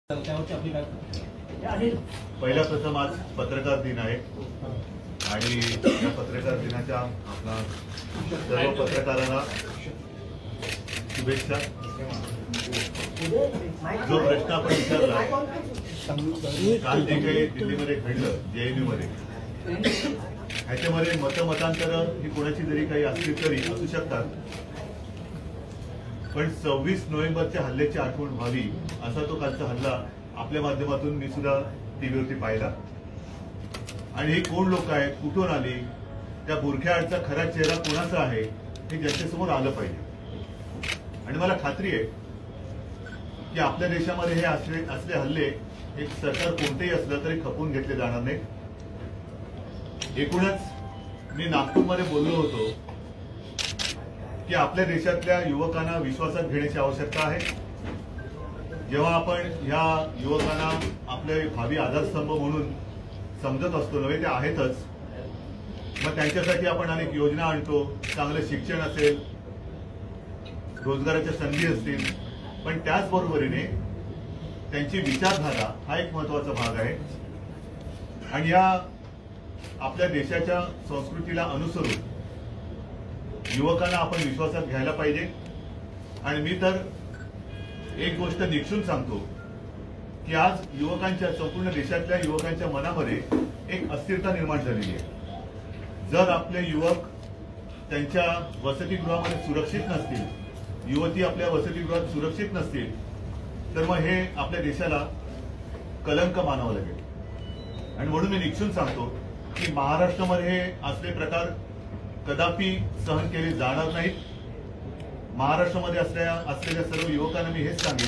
पहिला प्रथम आज पत्रकार दिन आहे आणि या पत्रकार दिनाच्या आपला सर्व पत्रकारांना शुभेच्छा। जो प्रश्न आपण विचारला काल जे काही दिल्लीमध्ये घडलं JNU मध्ये ह्याच्यामध्ये मतमतांतर ही कोणाची जरी काही असली तरी असू शकतात, पण 26 नोव्हेंबरच्या हल्ल्याची आठवण व्हावी असा तो कालचा हल्ला आपल्या माध्यमातून मी सुद्धा टीव्हीवरती पाहिला। आणि हे कोण लोक आहेत, कुठून आली, त्या बुरख्याआडचा खरा चेहरा कोणाचा आहे हे जनतेसमोर आलं पाहिजे। आणि मला खात्री आहे की आपल्या देशामध्ये हे असले हल्ले एक सरकार कोणतेही असलं तरी खपून घेतले जाणार नाही। एकूणच मी नागपूरमध्ये बोललो होतो की आपल्या देशातल्या युवकांना विश्वासात घेण्याची आवश्यकता आहे। जेव्हा आपण ह्या युवकांना आपले भावी आधारस्तंभ म्हणून समजत असतो, नव्हे ते आहेतच, मग त्यांच्यासाठी आपण अनेक योजना आणतो, चांगलं शिक्षण असेल, रोजगाराच्या संधी असतील, पण त्याचबरोबरीने त्यांची विचारधारा हा एक महत्वाचा भाग आहे। आणि या आपल्या देशाच्या संस्कृतीला अनुसरून युवकांना आपण विश्वासात घ्यायला पाहिजे। आणि मी तर एक गोष्ट निक्षून सांगतो की आज युवकांच्या, संपूर्ण देशातल्या युवकांच्या मनामध्ये एक अस्थिरता निर्माण झालेली आहे। जर आपले युवक त्यांच्या वसतिगृहामध्ये सुरक्षित नसतील, युवती आपल्या वसतिगृहात सुरक्षित नसतील, तर मग हे आपल्या देशाला कलंक मानावं लागेल। आणि म्हणून मी निक्षून सांगतो की महाराष्ट्रामध्ये हे असले प्रकार कदापि सहन केले जाणार नाहीत। महाराष्ट्रामध्ये असलेल्या सर्व युवकांना मी हेच सांगेन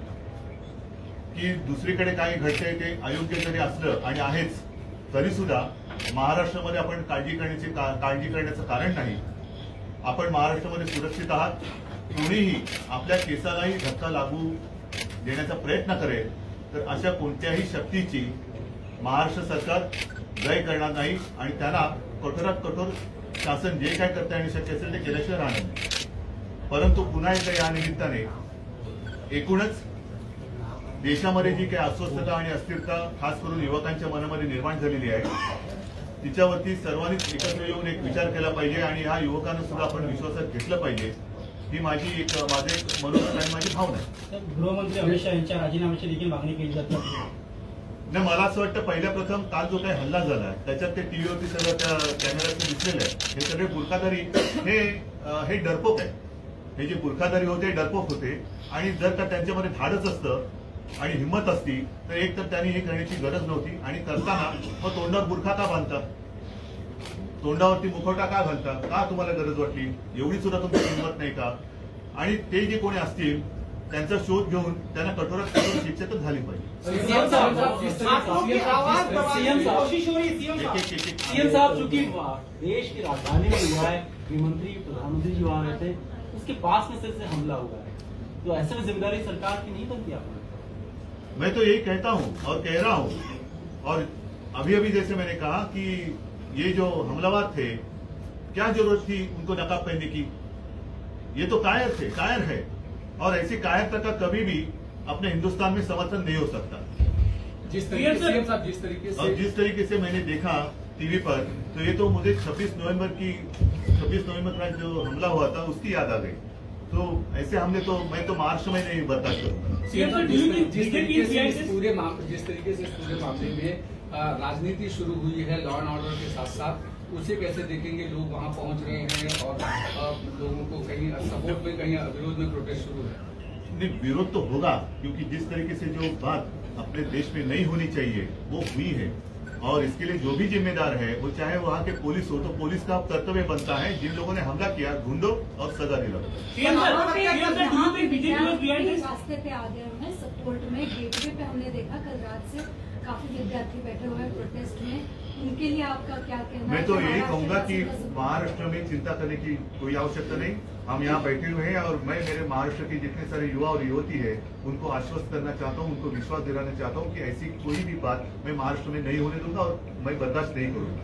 की दुसरीकडे काही घडते ते अयोग्य जरी असलं आणि आहेच, तरी सुद्धा महाराष्ट्रामध्ये आपण काळजी करण्याचं कारण नाही। आपण महाराष्ट्रामध्ये सुरक्षित आहात। कोणीही आपल्या केसालाही धक्का लागू देण्याचा प्रयत्न करेल तर अशा कोणत्याही शक्तीची महाराष्ट्र सरकार जय करणार नाही आणि त्यांना कठोरात कठोर शासन जे काय करता येणं शक्य असेल ते केल्याशिवाय राहणार नाही। परंतु पुन्हा एकदा या निमित्ताने एकूणच देशामध्ये जी काही अस्वस्थता आणि अस्थिरता खास करून युवकांच्या मनामध्ये निर्माण झालेली आहे, तिच्यावरती सर्वांनीच एकत्र येऊन एक विचार केला पाहिजे आणि ह्या युवकांना सुद्धा आपण विश्वासात घेतलं पाहिजे, ही माझी एक मनोगत आणि माझी भावना आहे। गृहमंत्री अमित शहा यांच्या राजीनाम्याची देखील मागणी केली जाते। नाही, मला असं वाटतं पहिल्या प्रथम काल जो काही हल्ला झाला त्याच्यात ते टीव्हीवरती सगळं त्या कॅमेऱ्यात दिसलेलं आहे, हे सगळे बुरखाधारी हे डरपोक आहे। हे जे बुरखाधारी होते डरपोक होते आणि जर का त्यांच्यामध्ये धाडस असतं आणि हिंमत असती तर एक तर त्यांनी हे करण्याची गरज नव्हती। आणि करताना मग तोंडावर बुरखा का बांधतात, तोंडावरती मुखवटा का घालतात, का तुम्हाला गरज वाटली, एवढी सुद्धा तुमची हिंमत नाही का? आणि ते जे कोणी असतील त्यांचा शोध घेऊन त्यांना कठोरात कठोर शिक्षा तर झाली पाहिजे। सीएम साहब, चूंकि देश की राजधानी में हुआ है, गृहमंत्री प्रधानमंत्री जी वहां रहते, उसके पास में से हमला हुआ है, तो ऐसे में जिम्मेदारी सरकार की नहीं बनती आपको? मैं तो यही कहता हूं और कह रहा हूं। और अभी अभी जैसे मैंने कहा कि ये जो हमलावर थे, क्या जरूरत थी उनको नकाब पहनने की? ये तो कायर थे, कायर है, और ऐसी कायरता का कभी भी अपने हिंदुस्तान में समर्थन नहीं हो सकता। जिस तरीके से मैंने देखा टीवी पर, तो ये तो मुझे 26 नवंबर का जो हमला हुआ था उसकी याद आ गई। तो ऐसे हमले तो मैं तो महाराष्ट्र में नहीं बर्दाश्त करूंगा। जिस तरीके से इस पूरे मामले में राजनीति शुरू हुई है लॉ एंड ऑर्डर के साथ साथ, उसे कैसे देखेंगे? लोग वहां पहुंच रहे हैं और लोगों को कहीं सपोर्ट में, कहीं विरोध में प्रोटेस्ट शुरू है। नहीं, विरोध तो होगा, क्योंकि जिस तरीके से जो बात अपने देश में नहीं होनी चाहिए वो हुई है। और इसके लिए जो भी जिम्मेदार है, वो चाहे वहाँ के पुलिस हो, तो पुलिस का कर्तव्य बनता है जिन लोगों ने हमला किया ढूंढो और सजा दिलाओ। रास्ते पे आ गए हैं सपोर्ट में, गेटवे पे हमने देखा कल रात से काफी विद्यार्थी बैठे हुए हैं प्रोटेस्ट में, उनके लिए आपका क्या कहना है? मैं तो यही कहूंगा कि महाराष्ट्र में चिंता करने की कोई आवश्यकता नहीं। हम यहाँ बैठे हुए हैं और मैं मेरे महाराष्ट्र के जितने सारे युवा और युवती है उनको आश्वस्त करना चाहता हूँ, उनको विश्वास दिलाना चाहता हूँ कि ऐसी कोई भी बात मैं महाराष्ट्र में नहीं होने दूंगा और मैं बर्दाश्त नहीं करूंगा।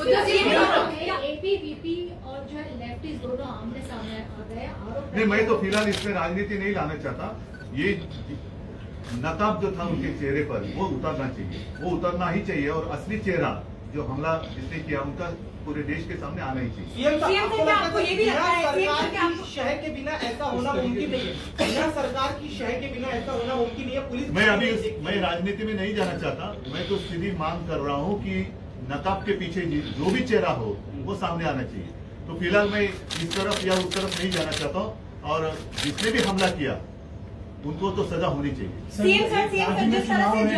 एपीवीपी और जो है लेफ्टिस्ट दोनों आमने सामने आ गए आरोप। नहीं, मैं तो फिलहाल इसमें राजनीति नहीं लाना चाहता। ये नकाब जो था उनके चेहरे पर वो उतारना चाहिए, वो उतरना ही चाहिए और असली चेहरा जो हमला जिसने किया उनका पूरे देश के सामने आना ही चाहिए। आपको ये भी लगता है सरकार की शहर के बिना ऐसा होना मुमकिन नहीं है? बिना सरकार की शहर के बिना ऐसा होना मुमकिन नहीं है। पुलिस मैं राजनीति में नहीं जाना चाहता, मैं तो सीधी मांग कर रहा हूँ कि नकाब के पीछे जो भी चेहरा हो वो सामने आना चाहिए। तो फिलहाल मैं इस तरफ या उस तरफ नहीं जाना चाहता हूँ और जिसने भी हमला किया उनको तो सजा होनी चाहिए। सीएम सर जिस तरह से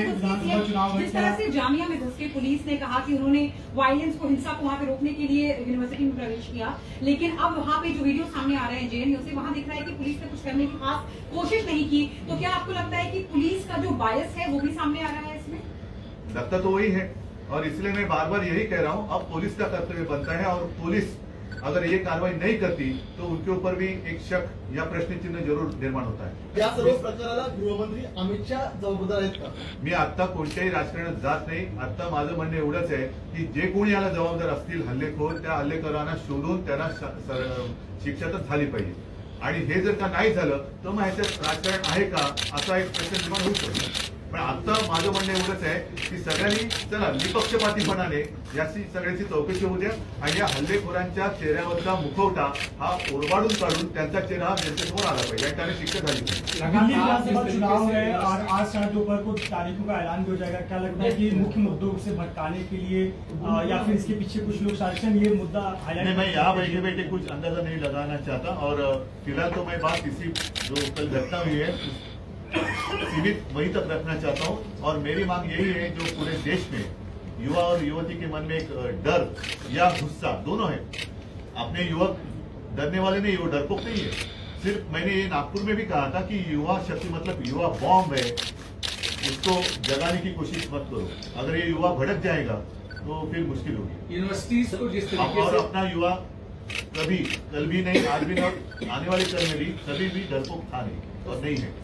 जामिया में घुस के पुलिस ने कहा कि उन्होंने वायलेंस को, हिंसा को वहाँ पे रोकने के लिए यूनिवर्सिटी में प्रवेश किया, लेकिन अब वहाँ पे जो वीडियो सामने आ रहे हैं जेएनयू से, वहाँ दिख रहा है कि पुलिस ने कुछ करने की खास कोशिश नहीं की। तो क्या आपको लगता है कि पुलिस का जो बायस है वो भी सामने आ रहा है इसमें? लगता तो वही है और इसलिए मैं बार बार यही कह रहा हूँ, अब पुलिस का कर्तव्य बनता है और पुलिस अगर ये कार्रवाई नहीं करती तो उनके ऊपर भी एक शक या प्रश्न चिन्ह जरूर निर्माण होता है। या सर्व प्रकाराला गृहमंत्री अमित शाह जबाबदार आहेत का? मी आता कोणत्याही राजकारणात जात नाही। आता माझं म्हणणं एवढंच आहे की जे कोणी याला जबाबदार असतील हल्लेखोर, त्या हल्लेखोरांना शोधून त्यांना शिक्षा तर झाली पाहिजे आणि हे जर का नाही झालं तर मग ह्याच्यात राजकारण आहे का असा एक प्रश्न निर्माण होऊ शकतो। पण आता माझं म्हणणं एवढंच आहे की सगळ्यांनी चला निपक्षपातीपणाने याची सगळ्याची चौकशी होऊ द्या आणि या हल्लेखोरांच्या चेहऱ्यावरचा मुखवटा हा ओरबाडून काढून त्यांचा चेहरा हा जनतेसमोर आला पाहिजे आणि त्याने शिक्षा झाली पाहिजे। दिल्ली विधानसभा चुनाव है और आज 7 को तारीखों का ऐलान भी हो जाएगा। क्या लगता है कि मुख्य मुद्दों से भटकाने के लिए या फिर इसके पीछे कुछ लोग साजिश ये मुद्दा हाईलाइट? मैं यहाँ बैठे बैठे कुछ अंदाजा नहीं लगाना चाहता और फिलहाल तो मैं बात इसी जो कल घटना हुई है सीमित वहीं तक रखना चाहता हूं और मेरी मांग यही है जो पूरे देश में युवा और युवती के मन में एक डर या गुस्सा दोनों है। अपने युवक डरने वाले नहीं, वो डरपोक नहीं है। सिर्फ मैंने ये नागपुर में भी कहा था कि युवा शक्ति मतलब युवा बॉम्ब है, उसको जगाने की कोशिश मत करो। अगर ये युवा भड़क जाएगा तो फिर मुश्किल होगी। यूनिवर्सिटीज को जिस तरीके और से अपना युवा कभी कल भी नहीं, आज भी नहीं, आने वाले कल में भी कभी भी डरपोक था नहीं और नहीं है।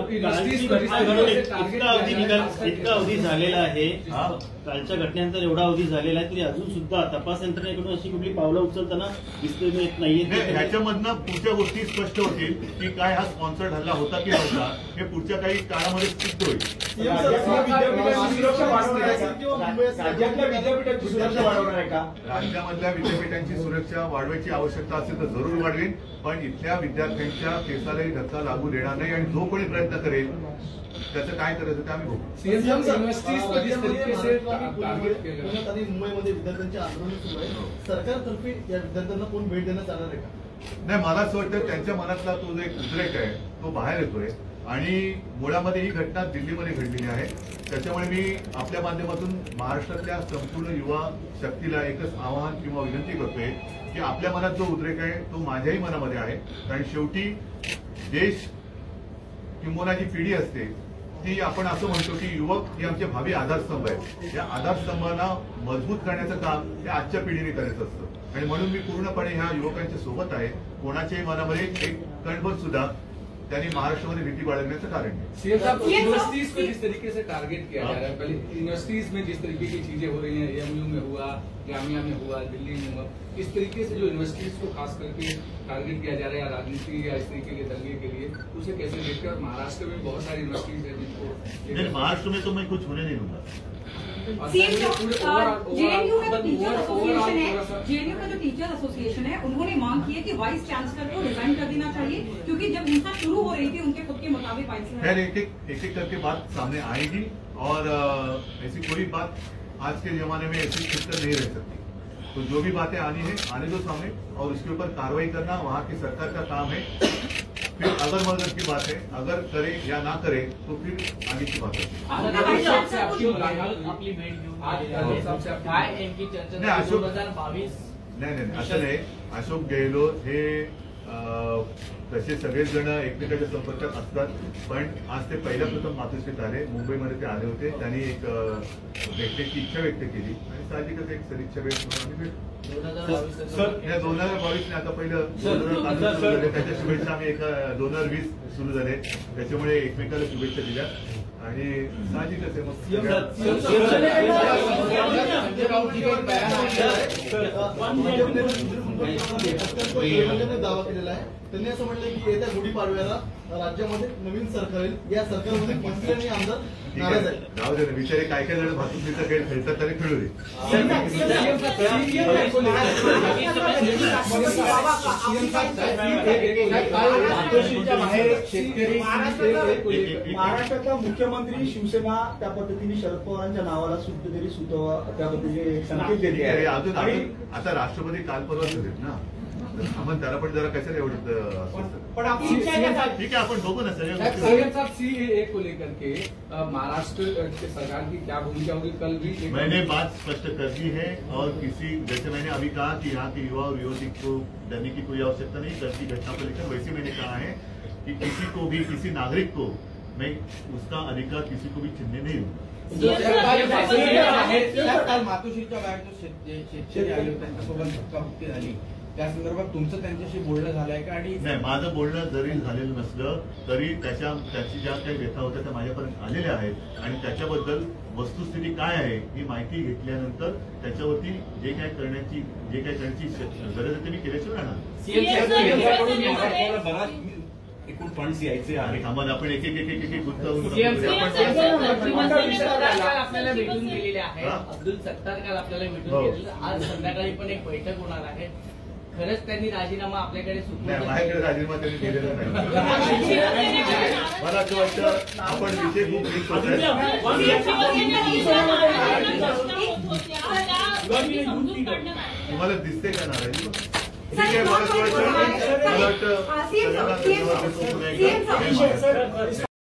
इतका अवधी झालेला आहे, कालच्या घटनेनंतर एवढा अवधी झालेला आहे तरी अजून सुद्धा तपास यंत्रणेकडून अशी कुठली पावलं उचलताना दिसत नाहीये। ह्याच्यामधनं पुढच्या गोष्टी स्पष्ट होतील की काय हा स्पॉन्सर्ड हल्ला होता की नव्हता हे पुढच्या काही काळामध्ये सिद्ध होईल। राज्यामधल्या विद्यापीठांची सुरक्षा वाढवायची आवश्यकता असेल तर जरूर वाढवेल, पण इथल्या विद्यार्थ्यांच्या केसालाही धक्का लागू देणार नाही आणि जो कोणी प्रयत्न करेल त्याचं काय करायचं ते आम्ही बघू। मुंबईमध्ये विद्यार्थ्यांचे आंदोलन सुरू आहे, सरकारतर्फे या विद्यार्थ्यांना कोण भेट देण्यात येणार आहे का? नाही, मला असं वाटतं त्यांच्या मनातला तो जो एक उद्रेक आहे तो बाहेर येतोय आणि मुळामध्ये ही घटना दिल्लीमध्ये घडलेली आहे। त्याच्यामुळे मी आपल्या माध्यमातून महाराष्ट्रातल्या संपूर्ण युवा शक्तीला एकच आवाहन किंवा विनंती करतोय की आपल्या मनात जो उद्रेक आहे तो माझ्याही मनामध्ये आहे, कारण शेवटी देश किंबहुना जी पिढी असते ती आपण असं म्हणतो की युवक हे आमचे भावी आधारस्तंभ आहेत। या आधारस्तंभाला मजबूत करण्याचं काम हे आजच्या पिढीने करायचं असतं आणि म्हणून मी पूर्णपणे ह्या युवकांच्या सोबत आहे। कोणाच्याही मनामध्ये एक कणभर सुद्धा त्यांनी महाराष्ट्रामध्ये भीती बाळगण्याचं कारण नहीं। यूनिवर्सिटीज को जिस तरीके से टारगेट किया जा रहा है, पहले यूनिवर्सिटीज में जिस तरीके की चीजें हो रही हैं, एएमयू में हुआ, जामिया में हुआ, दिल्ली में हुआ, इस तरीके से जो यूनिवर्सिटीज को खास करके टारगेट किया जा रहा है राजनीति या इस तरीके के दंगे के लिए, उसे कैसे देखते हैं? और महाराष्ट्र में बहुत सारी यूनिवर्सिटीज है जिनको महाराष्ट्र में तो मैं कुछ होने नहीं दूंगा। जेएनयू का जो टीचर एसोसिएशन है उन्होंने मांग की है कि वाइस चांसलर को रिजाइन कर देना चाहिए, क्योंकि जब हिंसा शुरू हो रही थी उनके खुद के मुताबिक खैर एक करके बात सामने आएगी और ऐसी कोई बात आज के जमाने में ऐसी छिपकर नहीं रह सकती। तो जो भी बातें आनी है आने दो सामने और उसके ऊपर कार्रवाई करना वहाँ की सरकार का काम है। फिर अगर मगर की बात है, अगर करे या ना करे तो फिर आगे की बात है। अशोक नहीं असं नाही, अशोक गेहलोत हे तसे सगळेच जण एकमेकाच्या संपर्कात असतात, पण आज ते पहिल्या प्रथम मातोश्रीत आले, मुंबईमध्ये ते आले होते, त्यांनी एक भेटण्याची इच्छा व्यक्त केली आणि साहजिकच एक सदिच्छा भेट म्हणून आम्ही भेटलो। 2022 आता पहिलं त्याच्या शुभेच्छा आम्ही 2020 सुरू झाले, त्याच्यामुळे एकमेकाला शुभेच्छा दिल्या आणि साहजिकच आहे दावा केलेला आहे। त्यांनी असं म्हटलं की येत्या गुढीपाडव्याला राज्यामध्ये नवीन सरकार येईल, या सरकारमध्ये मंत्री आणि आमदार नाराज आहे. राहू दे ना, बिचारे काय काय जण भातुकलीचा खेळ खेळतात तरी खेळू दे. महाराष्ट्राचा मुख्यमंत्री शिवसेना त्या पद्धतीने शरद पवारांच्या नावाला कुठेतरी सुतवा त्या पद्धतीने संकेत देते आहे. अजून आता राष्ट्रपती काल परवा झालेत ना, आपण त्याला पण जरा कशाला एवढं पण आपकी इच्छा है क्या? ठीक है, अपन बघू ना सीएम साहब सीएए को लेकर के महाराष्ट्र के सरकार की क्या भूमिका होगी? कल भी मैंने बात स्पष्ट कर दी है और किसी जैसे मैंने अभी कहा कि यहाँ के युवा और युवती को डरने की कोई आवश्यकता नहीं, कल की घटना को लेकर वैसे मैंने कहा है कि किसी को भी, किसी नागरिक को मैं उसका अधिकार किसी को भी छीनने नहीं दूंगा. काल मातोश्रीच्या बाहेर जो शेतकरी आले होते त्यांच्यासोबत धक्काबुक्की झाली, त्या संदर्भात तुमचं त्यांच्याशी बोलणं झालंय का? आणि नाही, माझं बोलणं जरी झालेलं नसलं तरी त्याची ज्या काही व्यथा होत्या त्या माझ्यापर्यंत आलेल्या आहेत आणि त्याच्याबद्दल वस्तुस्थिती काय आहे ही माहिती घेतल्यानंतर त्याच्यावरती जे काय करण्याची गरज आहे ते मी केल्याशिवाय राहणार. एकूण फंड्स यायचे आणि आम्हाला आपण एक गुंतवून आपल्याला भेटून गेलेले आहे. अब्दुल सत्तार काल आपल्याला भेटून गेलेले. आज संध्याकाळी पण एक बैठक होणार आहे. खरंच त्यांनी राजीनामा आपल्याकडे माझ्याकडे राजीनामा त्यांनी दिलेला नाही. मला असं वाटतं आपण विषय खूप तुम्हाला दिसते का नाराजी? ठीक आहे, मला असं वाटतं